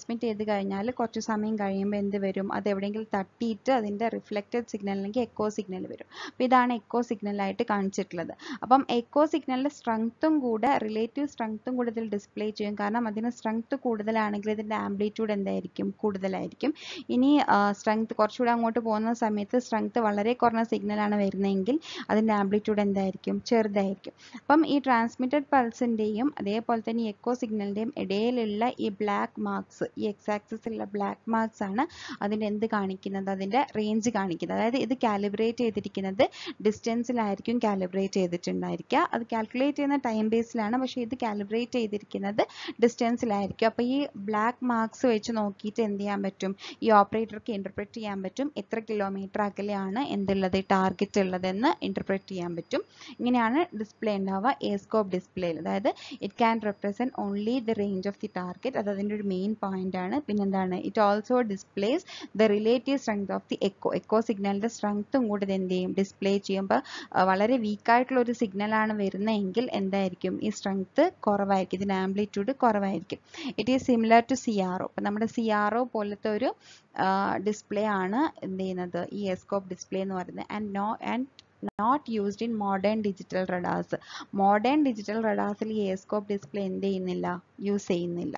ട്രാൻസ്മിറ്റ് ചെയ്ത് കഴിഞ്ഞാൽ കുറച്ച് സമയം കഴിയുമ്പോൾ എന്ത് വരും, അത് എവിടെയെങ്കിലും തട്ടിയിട്ട് അതിൻ്റെ റിഫ്ലക്റ്റഡ് സിഗ്നൽ അല്ലെങ്കിൽ എക്കോ സിഗ്നൽ വരും. അപ്പോൾ ഇതാണ് എക്കോ സിഗ്നലായിട്ട് കാണിച്ചിട്ടുള്ളത്. അപ്പം എക്കോ സിഗ്നലിൻ്റെ സ്ട്രെങ്ത്തും കൂടെ റിലേറ്റീവ് സ്ട്രെങ്ത്തും കൂടെ ഇതിൽ ഡിസ്പ്ലേ ചെയ്യും. കാരണം അതിന് സ്ട്രെങ്ത്ത് കൂടുതലാണെങ്കിൽ ഇതിൻ്റെ ആംപ്ലിറ്റ്യൂഡ് എന്തായിരിക്കും, കൂടുതലായിരിക്കും. ഇനി സ്ട്രെങ്ത്ത് കുറച്ചുകൂടെ അങ്ങോട്ട് പോകുന്ന സമയത്ത് സ്ട്രെങ്ത്ത് വളരെ കുറഞ്ഞ സിഗ്നലാണ് വരുന്നതെങ്കിൽ അതിൻ്റെ ആംപ്ലിറ്റ്യൂഡ് എന്തായിരിക്കും, ചെറുതായിരിക്കും. അപ്പം ഈ ട്രാൻസ്മിറ്റഡ് പൾസിൻ്റെയും അതേപോലെ തന്നെ ഈ എക്കോ സിഗ്നലിൻ്റെയും ഇടയിലുള്ള ഈ ബ്ലാക്ക് മാർക്സ്, ഈ എക്സ് ആക്സിസിലുള്ള ബ്ലാക്ക് മാർക്സ് ആണ് അതിൻ്റെ എന്ത് കാണിക്കുന്നത്, അതിൻ്റെ റേഞ്ച് കാണിക്കുന്നത്. അതായത് ഇത് കാലിബ്രേറ്റ് ചെയ്തിരിക്കുന്നത് ഡിസ്റ്റൻസിലായിരിക്കും കാലിബ്രേറ്റ് ചെയ്തിട്ടുണ്ടായിരിക്കുക. അത് കാൽക്കുലേറ്റ് ചെയ്യുന്ന ടൈം ബേസിലാണ്, പക്ഷേ ഇത് കാലിബ്രേറ്റ് ചെയ്തിരിക്കുന്നത് ഡിസ്റ്റൻസിലായിരിക്കും. അപ്പോൾ ഈ ബ്ലാക്ക് മാർക്സ് വെച്ച് നോക്കിയിട്ട് എന്ത് ചെയ്യാൻ പറ്റും, ഈ ഓപ്പറേറ്റർക്ക് ഇൻ്റർപ്രറ്റ് ചെയ്യാൻ പറ്റും എത്ര കിലോമീറ്റർ അകലെയാണ് എന്തുള്ളത്, ടാർഗറ്റ് ഉള്ളതെന്ന് ഇൻ്റർപ്രറ്റ് ചെയ്യാൻ പറ്റും. ഇങ്ങനെയാണ് ഡിസ്പ്ലേ ഉണ്ടാവുക എ സ്കോപ്പ് ഡിസ്പ്ലേയിൽ. അതായത് it can represent only the range of the target, അത് അതിൻ്റെ ഒരു മെയിൻ പോയിന്റ് ആണ്. പിന്നെന്താണ്, it also displays the relative strength of the echo, echo സിഗ്നലിൻ്റെ സ്ട്രെങ്ത്തും കൂടി ഇത് എന്ത് ചെയ്യും, ഡിസ്പ്ലേ ചെയ്യുമ്പോൾ വളരെ വീക്കായിട്ടുള്ള ഒരു സിഗ്നലാണ് വരുന്നതെങ്കിൽ എന്തായിരിക്കും, ഈ സ്ട്രെങ്ത്ത് കുറവായിരിക്കും, ഇതിൻ്റെ ആംപ്ലിറ്റ്യൂഡ് കുറവായിരിക്കും. It is similar to C R O. അപ്പം നമ്മുടെ സി ആർ ഒ പോലത്തെ ഒരു ഡിസ്പ്ലേ ആണ് എന്ത് ചെയ്യുന്നത്, ഈ എസ്കോപ്പ് ഡിസ്പ്ലേ എന്ന് പറയുന്നത്. And no and not used in modern digital radars. modern digital radarsൽ ഈ എസ്കോപ്പ് ഡിസ്പ്ലേ എന്ത് ചെയ്യുന്നില്ല, യൂസ് ചെയ്യുന്നില്ല.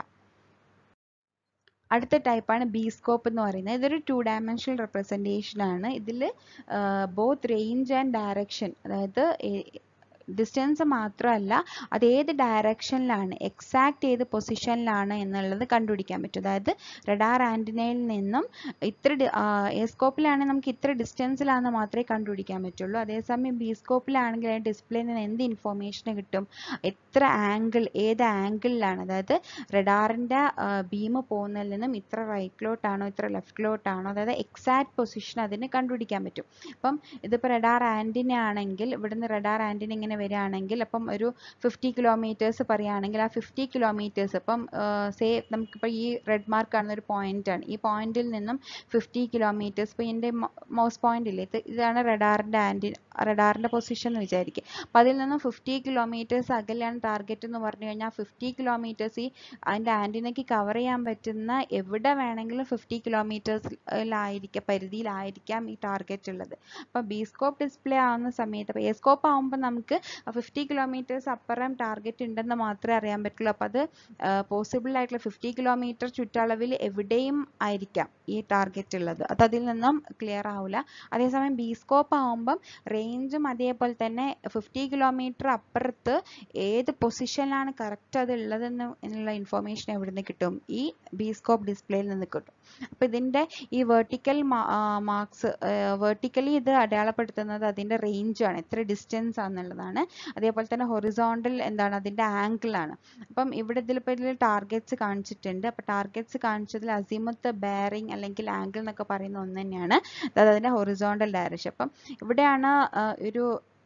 അടുത്ത ടൈപ്പാണ് ബി സ്കോപ്പ് എന്ന് പറയുന്നത്. ഇതൊരു ടു ഡയമെൻഷണൽ റെപ്രസെൻറ്റേഷൻ ആണ്. ഇതിൽ ബോത്ത് റേഞ്ച് ആൻഡ് ഡയറക്ഷൻ, അതായത് ഡിസ്റ്റൻസ് മാത്രമല്ല അത് ഏത് ഡയറക്ഷനിലാണ്, എക്സാക്ട് ഏത് പൊസിഷനിലാണ് എന്നുള്ളത് കണ്ടുപിടിക്കാൻ പറ്റും. അതായത് റഡാർ ആൻറ്റിനയിൽ നിന്നും ഇത്ര എസ്കോപ്പിലാണെങ്കിൽ നമുക്ക് ഇത്ര ഡിസ്റ്റൻസിലാണെന്ന് മാത്രമേ കണ്ടുപിടിക്കാൻ പറ്റുള്ളൂ. അതേസമയം ബി സ്കോപ്പിലാണെങ്കിൽ അതിൻ്റെ ഡിസ്പ്ലേയിൽ നിന്ന് എന്ത് ഇൻഫോർമേഷൻ കിട്ടും, എത്ര ആംഗിൾ, ഏത് ആംഗിളിലാണ്, അതായത് റഡാറിൻ്റെ ബീം പോകുന്നതിൽ നിന്നും ഇത്ര റൈറ്റിലോട്ടാണോ ഇത്ര ലെഫ്റ്റിലോട്ടാണോ, അതായത് എക്സാക്ട് പൊസിഷൻ അതിന് കണ്ടുപിടിക്കാൻ പറ്റും. അപ്പം ഇതിപ്പോൾ റഡാർ ആൻറ്റിന ആണെങ്കിൽ ഇവിടുന്ന് റഡാർ ആൻറ്റിന ഇങ്ങനെ വരികയാണെങ്കിൽ അപ്പം ഒരു ഫിഫ്റ്റി കിലോമീറ്റേഴ്സ് പറയുകയാണെങ്കിൽ ആ ഫിഫ്റ്റി കിലോമീറ്റേഴ്സ് ഇപ്പം സേ നമുക്കിപ്പോൾ ഈ റെഡ് മാർക്ക് കാണുന്ന ഒരു പോയിന്റ് ആണ്, ഈ പോയിന്റിൽ നിന്നും ഫിഫ്റ്റി കിലോമീറ്റേഴ്സ്, ഇപ്പോൾ ഇതിൻ്റെ മൗസ് പോയിന്റ് ഇല്ലേ, ഇത് ഇതാണ് റഡാറിൻ്റെ ആൻറ്റി റഡാറിൻ്റെ പൊസിഷൻ എന്ന് വിചാരിക്കുക. അപ്പോൾ അതിൽ നിന്നും ഫിഫ്റ്റി കിലോമീറ്റേഴ്സ് അകലെയാണ് ടാർഗറ്റ് എന്ന് പറഞ്ഞു കഴിഞ്ഞാൽ ഫിഫ്റ്റി കിലോമീറ്റേഴ്സ് ഈ അതിൻ്റെ ആൻറ്റിനയ്ക്ക് കവർ ചെയ്യാൻ പറ്റുന്ന എവിടെ വേണമെങ്കിലും ഫിഫ്റ്റി കിലോമീറ്റേഴ്സിലായിരിക്കാം, പരിധിയിലായിരിക്കാം ഈ ടാർഗറ്റ് ഉള്ളത്. അപ്പോൾ ബി സ്കോപ്പ് ഡിസ്പ്ലേ ആവുന്ന സമയത്ത്, അപ്പോൾ എ സ്കോപ്പ് ആകുമ്പോൾ നമുക്ക് ഫിഫ്റ്റി കിലോമീറ്റേഴ്സ് അപ്പുറം ടാർഗറ്റ് ഉണ്ടെന്ന് മാത്രമേ അറിയാൻ പറ്റുള്ളൂ. അപ്പോൾ അത് പോസിബിൾ ആയിട്ടുള്ള ഫിഫ്റ്റി കിലോമീറ്റർ ചുറ്റളവിൽ എവിടെയും ആയിരിക്കാം ഈ ടാർഗറ്റ് ഉള്ളത്, അത് അതിൽ നിന്നും ക്ലിയർ ആവില്ല. അതേസമയം ബി സ്കോപ്പ് ആകുമ്പം റേഞ്ചും അതേപോലെ തന്നെ ഫിഫ്റ്റി കിലോമീറ്റർ അപ്പുറത്ത് ഏത് പൊസിഷനിലാണ് കറക്റ്റ് അത് ഉള്ളതെന്ന് എന്നുള്ള ഇൻഫോർമേഷൻ എവിടെ നിന്ന് കിട്ടും, ഈ ബി സ്കോപ്പ് ഡിസ്പ്ലേയിൽ നിന്ന് കിട്ടും. അപ്പോൾ ഇതിൻ്റെ ഈ വെർട്ടിക്കൽ മാർക്സ്, വെർട്ടിക്കലി ഇത് അടയാളപ്പെടുത്തുന്നത് അതിൻ്റെ റേഞ്ചാണ്, എത്ര ഡിസ്റ്റൻസ് ആണെന്നുള്ളതാണ്. അതേപോലെ തന്നെ ഹൊറിസോണ്ടൽ എന്താണ്, അതിൻ്റെ ആംഗിളാണ്. അപ്പം ഇവിടെ ഇതിലിപ്പോൾ ഇതിൽ ടാർഗറ്റ്സ് കാണിച്ചിട്ടുണ്ട്. അപ്പോൾ ടാർഗറ്റ്സ് കാണിച്ചതിൽ അസിമുത്ത്, ബെയറിംഗ് അല്ലെങ്കിൽ ആംഗിൾ എന്നൊക്കെ പറയുന്ന ഒന്ന് തന്നെയാണ്, അതായത് അതിൻ്റെ ഹൊറിസോണ്ടൽ ഡയറക്ഷൻ. അപ്പം ഇവിടെയാണ് ഒരു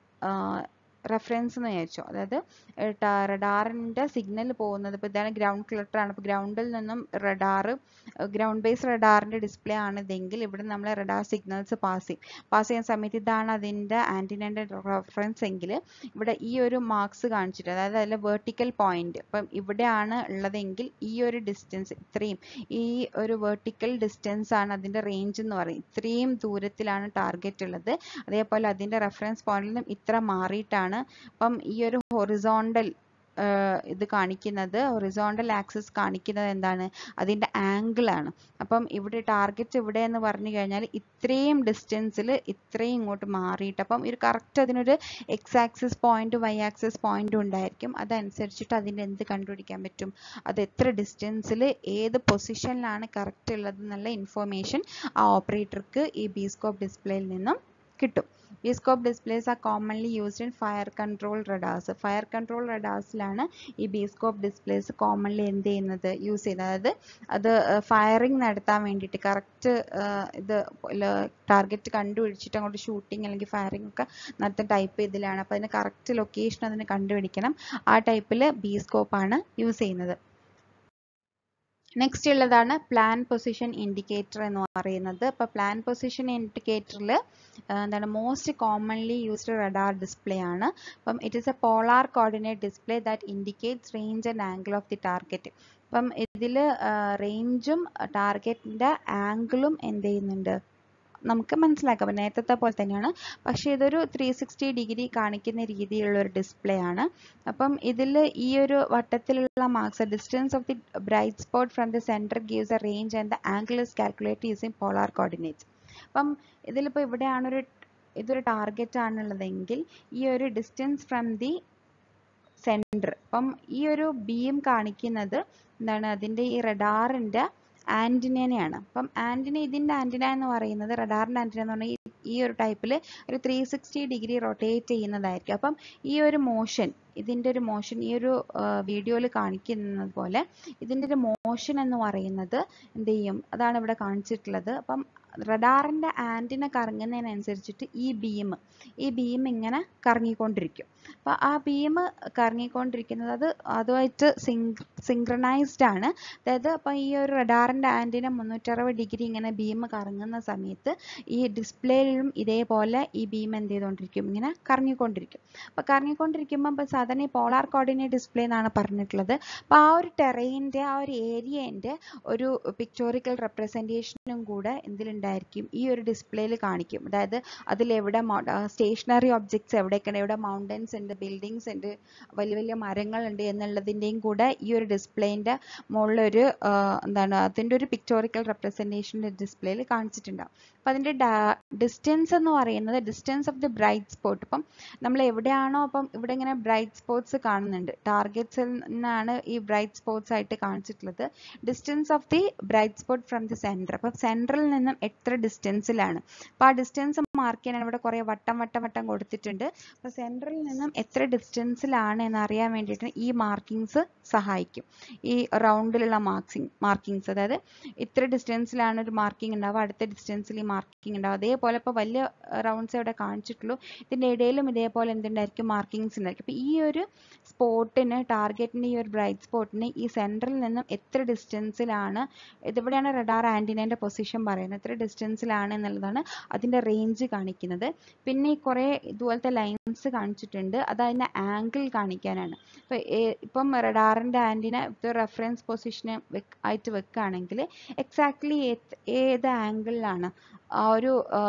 റെഫറൻസ് എന്ന് വിചാരിച്ചോ, അതായത് റഡാറിൻ്റെ സിഗ്നൽ പോകുന്നത്, ഇപ്പോൾ ഇതാണ് ഗ്രൗണ്ട് ക്ലട്ടർ ആണ്. അപ്പോൾ ഗ്രൗണ്ടിൽ നിന്നും റഡാർ, ഗ്രൗണ്ട് ബേസ് റഡാറിൻ്റെ ഡിസ്പ്ലേ ആണ് ഇതെങ്കിൽ ഇവിടെ നമ്മൾ റഡാർ സിഗ്നൽസ് പാസ് ചെയ്യും. പാസ് ചെയ്യുന്ന സമയത്ത് ഇതാണ് അതിൻ്റെ ആൻറ്റിനൻ്റെ റെഫറൻസ് എങ്കിൽ ഇവിടെ ഈ ഒരു മാർക്സ് കാണിച്ചിട്ട്, അതായത് അതിലെ വെർട്ടിക്കൽ പോയിന്റ് ഇപ്പം ഇവിടെയാണ് ഉള്ളതെങ്കിൽ ഈ ഒരു ഡിസ്റ്റൻസ്, ഇത്രയും ഈ ഒരു വെർട്ടിക്കൽ ഡിസ്റ്റൻസ് ആണ് അതിൻ്റെ റേഞ്ച് എന്ന് പറയും. ഇത്രയും ദൂരത്തിലാണ് ടാർഗറ്റ് ഉള്ളത്. അതേപോലെ അതിൻ്റെ റെഫറൻസ് പോയിന്റിൽ നിന്നും ഇത്ര മാറിയിട്ടാണ് അപ്പം ഈ ഒരു ഹൊറിസോണ്ടൽ ഇത് കാണിക്കുന്നത്, ഹൊറിസോണ്ടൽ ആക്സിസ് കാണിക്കുന്നത് എന്താണ്, അതിൻ്റെ ആംഗിളാണ്. അപ്പം ഇവിടെ ടാർഗറ്റ് ഇവിടെ എന്ന് പറഞ്ഞു കഴിഞ്ഞാൽ ഇത്രയും ഡിസ്റ്റൻസിൽ ഇത്രയും ഇങ്ങോട്ട് മാറിയിട്ട്, അപ്പം ഒരു കറക്റ്റ് അതിനൊരു X axis point Y axis പോയിന്റും ഉണ്ടായിരിക്കും. അതനുസരിച്ചിട്ട് അതിൻ്റെ എന്ത് കണ്ടുപിടിക്കാൻ പറ്റും, അത് എത്ര ഡിസ്റ്റൻസിൽ ഏത് പൊസിഷനിലാണ് കറക്റ്റ് ഉള്ളത് എന്നുള്ള ഇൻഫോർമേഷൻ ആ ഓപ്പറേറ്റർക്ക് ഈ ബി സ്കോപ്പ് ഡിസ്പ്ലേയിൽ നിന്നും കിട്ടും. B scope displays are commonly used in fire control radars. Fire control റഡാർസിലാണ് ഈ ബി സ്കോപ്പ് ഡിസ്പ്ലേസ് കോമൺലി എന്ത് ചെയ്യുന്നത്, യൂസ് ചെയ്യുന്നത്. അതായത് അത് ഫയറിംഗ് നടത്താൻ വേണ്ടിയിട്ട് കറക്റ്റ് ഇത് ടാർഗറ്റ് കണ്ടുപിടിച്ചിട്ട് അങ്ങോട്ട് ഷൂട്ടിംഗ് അല്ലെങ്കിൽ ഫയറിംഗ് ഒക്കെ നടത്തുന്ന ടൈപ്പ് ഇതിലാണ്. അപ്പോൾ അതിന് കറക്റ്റ് ലൊക്കേഷൻ അതിന് കണ്ടുപിടിക്കണം. ആ ടൈപ്പിൽ ബി സ്കോപ്പാണ് യൂസ് ചെയ്യുന്നത്. നെക്സ്റ്റ് ഉള്ളതാണ് പ്ലാൻ പൊസിഷൻ ഇൻഡിക്കേറ്റർ എന്ന് പറയുന്നത്. അപ്പോൾ പ്ലാൻ പൊസിഷൻ ഇൻഡിക്കേറ്ററിൽ എന്താണ് most commonly used radar display ആണ്. അപ്പം it is a polar coordinate display that indicates range and angle of the target. അപ്പം ഇതിൽ റേഞ്ചും ടാർഗറ്റിൻ്റെ ആംഗിളും എന്ത് ചെയ്യുന്നുണ്ട് നമുക്ക് മനസ്സിലാക്കാം. അപ്പം നേരത്തെ പോലെ തന്നെയാണ്, പക്ഷേ ഇതൊരു ത്രീ സിക്സ്റ്റി ഡിഗ്രി കാണിക്കുന്ന രീതിയിലുള്ള ഒരു ഡിസ്പ്ലേ ആണ്. അപ്പം ഇതിൽ ഈ ഒരു വട്ടത്തിലുള്ള marks distance of the bright spot from the centre gives a range and the angle is calculate using polar coordinates. അപ്പം ഇതിലിപ്പോൾ ഇവിടെയാണൊരു ഇതൊരു ടാർഗറ്റ് ആണുള്ളതെങ്കിൽ ഈ ഒരു ഡിസ്റ്റൻസ് ഫ്രം ദി സെൻറ്റർ, അപ്പം ഈ ഒരു ബീം കാണിക്കുന്നത് എന്താണ് അതിൻ്റെ ഈ റഡാറിൻ്റെ ആൻറ്റിനയാണ്. അപ്പം ആൻറ്റിന ഇതിൻ്റെ ആൻറ്റിന എന്ന് പറയുന്നത് റഡാറിൻ്റെ ആൻറ്റിന എന്ന് പറഞ്ഞാൽ ഈ ഒരു ടൈപ്പിൽ ഒരു ത്രീ സിക്സ്റ്റി ഡിഗ്രി റൊട്ടേറ്റ് ചെയ്യുന്നതായിരിക്കും. അപ്പം ഈ ഒരു മോഷൻ ഇതിൻ്റെ ഒരു മോഷൻ ഈ ഒരു വീഡിയോയിൽ കാണിക്കുന്നത് പോലെ ഇതിൻ്റെ ഒരു മോഷൻ എന്ന് പറയുന്നത് എന്ത് ചെയ്യും, അതാണ് ഇവിടെ കാണിച്ചിട്ടുള്ളത്. അപ്പം റഡാറിൻ്റെ ആൻറ്റിന കറങ്ങുന്നതിനനുസരിച്ചിട്ട് ഈ ബീം ഈ ബീം ഇങ്ങനെ കറങ്ങിക്കൊണ്ടിരിക്കും. അപ്പോൾ ആ ബീം കറങ്ങിക്കൊണ്ടിരിക്കുന്നത് അത് അതുമായിട്ട് സിങ്ക് സിങ്ക്രണൈസ്ഡ് ആണ്. അതായത് അപ്പോൾ ഈ ഒരു റഡാറിൻ്റെ ആൻറ്റിന മുന്നൂറ്ററുപത് ഡിഗ്രി ഇങ്ങനെ ബീം കറങ്ങുന്ന സമയത്ത് ഈ ഡിസ്പ്ലേയിലും ഇതേപോലെ ഈ ബീം എന്ത് ചെയ്തുകൊണ്ടിരിക്കും, ഇങ്ങനെ കറങ്ങിക്കൊണ്ടിരിക്കും. അപ്പോൾ കറങ്ങിക്കൊണ്ടിരിക്കുമ്പോൾ ഇപ്പോൾ സാധാരണ ഈ പോളാർ കോർഡിനേറ്റ് ഡിസ്പ്ലേ എന്നാണ് പറഞ്ഞിട്ടുള്ളത്. അപ്പോൾ ആ ഒരു ടെറൈൻ്റെ ആ ഒരു ഏരിയേൻ്റെ ഒരു പിക്ചോറിക്കൽ റെപ്രസെൻറ്റേഷനും കൂടെ എന്തിലുണ്ടായിരിക്കും, ഈ ഒരു ഡിസ്പ്ലേയിൽ കാണിക്കും. അതായത് അതിലെവിടെ സ്റ്റേഷനറി ഒബ്ജക്ട്സ് എവിടെയൊക്കെയാണ്, എവിടെ മൗണ്ടൻസ് ഉണ്ട്, ബിൽഡിങ്സ് ഉണ്ട്, വലിയ വലിയ മരങ്ങളുണ്ട് എന്നുള്ളതിൻ്റെയും കൂടെ ഈ ഒരു ഡിസ്പ്ലേൻ്റെ മുകളിലൊരു എന്താണ് അതിൻ്റെ ഒരു പിക്ചോറിക്കൽ റെപ്രസെൻറ്റേഷൻ ഡിസ്പ്ലേയിൽ കാണിച്ചിട്ടുണ്ടാവും. അപ്പം അതിൻ്റെ ഡിസ്റ്റൻസ് എന്ന് പറയുന്നത് distance of the bright spot. ഇപ്പം നമ്മൾ എവിടെയാണോ അപ്പം ഇവിടെ ഇങ്ങനെ ബ്രൈറ്റ് സ്പോട്ട്സ് കാണുന്നുണ്ട്, ടാർഗറ്റ്സിൽ നിന്നാണ് ഈ ബ്രൈറ്റ് സ്പോട്ട്സ് ആയിട്ട് കാണിച്ചിട്ടുള്ളത്. Distance of the bright spot from the centre, അപ്പം സെൻറ്ററിൽ നിന്നും എത്ര ഡിസ്റ്റൻസിലാണ്, അപ്പോൾ ആ ഡിസ്റ്റൻസ് മാർക്ക് ചെയ്യാൻ ഇവിടെ കുറേ വട്ടം വട്ടം വട്ടം കൊടുത്തിട്ടുണ്ട്. അപ്പോൾ സെൻറ്ററിൽ നിന്നും എത്ര ഡിസ്റ്റൻസിലാണ് എന്നറിയാൻ വേണ്ടിയിട്ട് ഈ മാർക്കിങ്സ് സഹായിക്കും. ഈ റൗണ്ടിലുള്ള മാർക്കിങ് മാർക്കിങ്സ് അതായത് ഇത്ര ഡിസ്റ്റൻസിലാണ് ഒരു മാർക്കിംഗ് ഉണ്ടാവുക, അടുത്ത ഡിസ്റ്റൻസിൽ ഈ മാർക്കിംഗ് ഉണ്ടാവും. അതേപോലെ ഇപ്പോൾ വലിയ റൗണ്ട്സ് ഇവിടെ കാണിച്ചിട്ടുള്ളൂ, ഇതിൻ്റെ ഇടയിലും ഇതേപോലെ എന്തുണ്ടായിരിക്കും, മാർക്കിങ്സ് ഉണ്ടായിരിക്കും. അപ്പോൾ ഈ ഒരു സ്പോട്ടിന് ടാർഗറ്റിൻ്റെ ഈ ഒരു ബ്രൈറ്റ് സ്പോട്ടിന് ഈ സെൻറ്ററിൽ നിന്നും എത്ര ഡിസ്റ്റൻസിലാണ്, ഇതിവിടെയാണ് റഡാർ ആൻറ്റിനേൻ്റെ പൊസിഷൻ പറയുന്നത്, എത്ര ഡിസ്റ്റൻസിലാണ് എന്നുള്ളതാണ് അതിൻ്റെ റേഞ്ച് കാണിക്കുന്നത്. പിന്നെ ഈ കുറേ ഇതുപോലത്തെ ലൈൻസ് കാണിച്ചിട്ടുണ്ട്, അത് അതിൻ്റെ ആംഗിൾ കാണിക്കാനാണ്. ഇപ്പോൾ ഇപ്പം റഡാറിൻ്റെ ആൻറ്റിന റെഫറൻസ് പൊസിഷന് ആയിട്ട് വെക്കുകയാണെങ്കിൽ എക്സാക്ട്ലി ഏത് ആംഗിളിലാണ് ആ ഒരു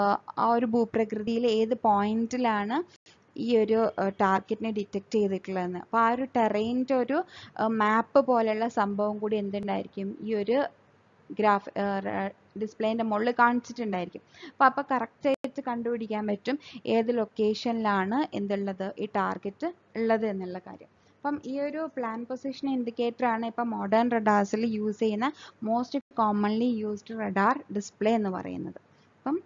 ആ ഒരു ഭൂപ്രകൃതിയിൽ ഏത് പോയിന്റിലാണ് ഈ ഒരു ടാർഗറ്റിനെ ഡിറ്റക്ട് ചെയ്തിട്ടുള്ളതെന്ന്. അപ്പോൾ ആ ഒരു ടെറൈൻ്റെ ഒരു മാപ്പ് പോലെയുള്ള സംഭവം കൂടി എന്തുണ്ടായിരിക്കും, ഈ ഒരു ഗ്രാഫ് ഡിസ്പ്ലേൻ്റെ മുകളിൽ കാണിച്ചിട്ടുണ്ടായിരിക്കും. അപ്പോൾ അപ്പോൾ കറക്റ്റായിട്ട് കണ്ടുപിടിക്കാൻ പറ്റും ഏത് ലൊക്കേഷനിലാണ് എന്തുള്ളത്, ഈ ടാർഗറ്റ് ഉള്ളത് എന്നുള്ള കാര്യം. അപ്പം ഈ ഒരു പ്ലാൻ പൊസിഷൻ ഇൻഡിക്കേറ്റർ ആണ് ഇപ്പം മോഡേൺ റഡാർസിൽ യൂസ് ചെയ്യുന്ന most commonly used radar display എന്ന് പറയുന്നത്. അപ്പം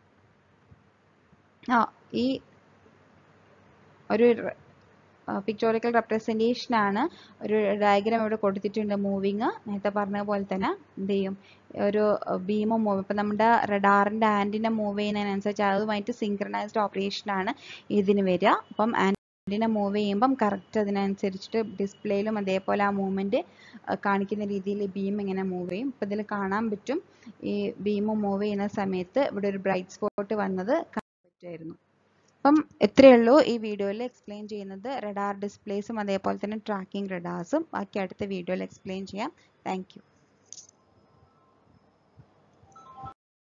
ആ ഈ ഒരു പിക്ചോറിക്കൽ റെപ്രസെൻറ്റേഷൻ ആണ്, ഒരു ഡയഗ്രാം ഇവിടെ കൊടുത്തിട്ടുണ്ട് മൂവിങ്. നേരത്തെ പറഞ്ഞ പോലെ തന്നെ എന്ത് ചെയ്യും, ഒരു ബീമ് മൂവ്, ഇപ്പം നമ്മുടെ റഡാറിൻ്റെ ആൻറ്റിന മൂവ് ചെയ്യുന്നതിനനുസരിച്ച് അതുമായിട്ട് സിങ്ക്രണൈസ്ഡ് ഓപ്പറേഷനാണ് ഇതിന് വരിക. അപ്പം ആൻറ്റിന മൂവ് ചെയ്യുമ്പം കറക്റ്റ് അതിനനുസരിച്ചിട്ട് ഡിസ്പ്ലേയിലും അതേപോലെ ആ മൂവ്മെൻറ്റ് കാണിക്കുന്ന രീതിയിൽ ബീം ഇങ്ങനെ മൂവ് ചെയ്യും. ഇപ്പം ഇതിൽ കാണാൻ പറ്റും ഈ ബീം മൂവ് ചെയ്യുന്ന സമയത്ത് ഇവിടെ ഒരു ബ്രൈറ്റ് സ്പോട്ട് വന്നത് കാണാൻ പറ്റുമായിരുന്നു. അപ്പം ഇത്രയേ ഉള്ളൂ ഈ വീഡിയോയിൽ എക്സ്പ്ലെയിൻ ചെയ്യുന്നത് റഡാർ ഡിസ്പ്ലേസും അതേപോലെ തന്നെ ട്രാക്കിംഗ് റഡാർസും. ബാക്കി അടുത്ത വീഡിയോയിൽ എക്സ്പ്ലെയിൻ ചെയ്യാം. Thank U.